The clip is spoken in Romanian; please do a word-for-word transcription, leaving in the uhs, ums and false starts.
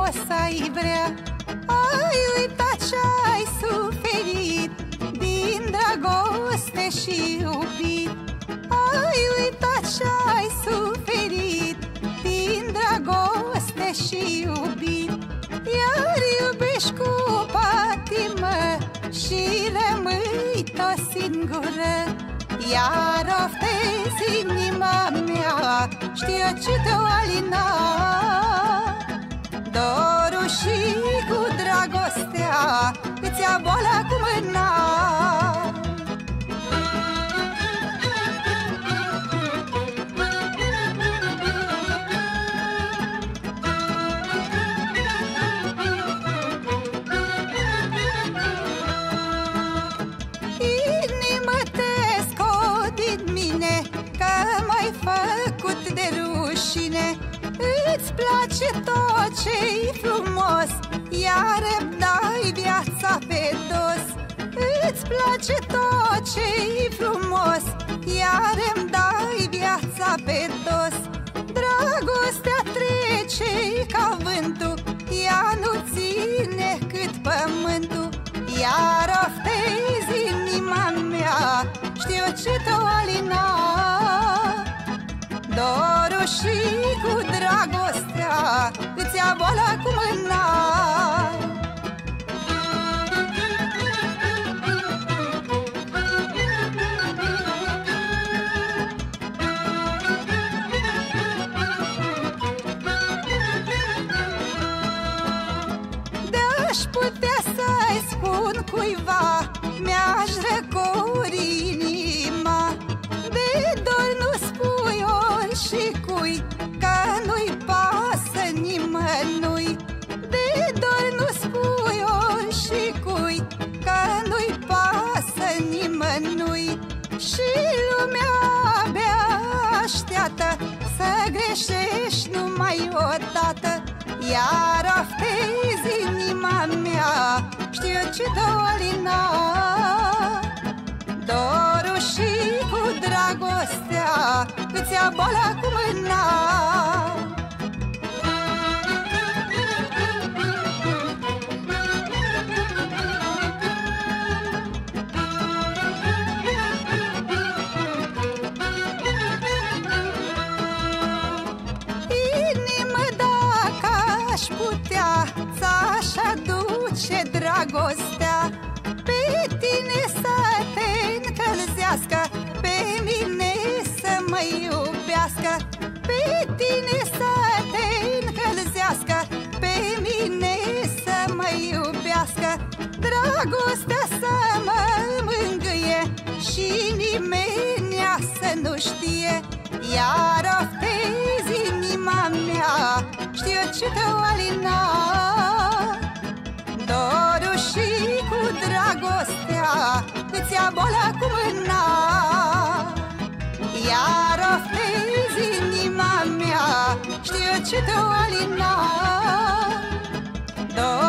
poți să-i vrea. Ai uitat ce-ai suferit din dragoste și iubit. Ai uitat ce-ai suferit din dragoste și iubit. Iar iubești cu patimă și rămâi tot singură. Iar oftezi inima mea, știu ce te-o alina. Dorul și cu dragostea îți ia boala cu mâna. Inima te scot din mine, că m-ai făcut de rușine. Îți place tot ce-i frumos, iar îmi dai viața pe dos. Îți place tot ce-i frumos, iar îmi dai viața pe dos. Dragostea trece ca vântul, ea nu ține cât pământul. Iar oftezi inima mea, știu ce te-o alina. Dorul și cu dragostea îți ia boala cu mâna. De-aș putea să-i spun cuiva, mi-aș răcori inima. De dor nu spui ori și cui, că nu-i pasă nimănui. De dor nu spui ori și cui, că nu-i pasă nimănui. Și lumea abia așteaptă să greșești numai odată. Iar oftezi inima mea, știu ce te-o alina. Dorul și cu dragostea îți ia boala cu mâna. Inimă, dacă aș putea, ți-aș aduce dragostea. Pe tine să te încălzească, pe mine să mă iubească. Pe tine să te încălzească, pe mine să mă iubească. Dragostea să mă mângâie și nimeni să nu știe. Iar oftezi inima mea, știu ce te-o alina. Dorul și cu dragostea îți ia boala cu mâna. Iar oftezi inima mea, știu ce te-o alina.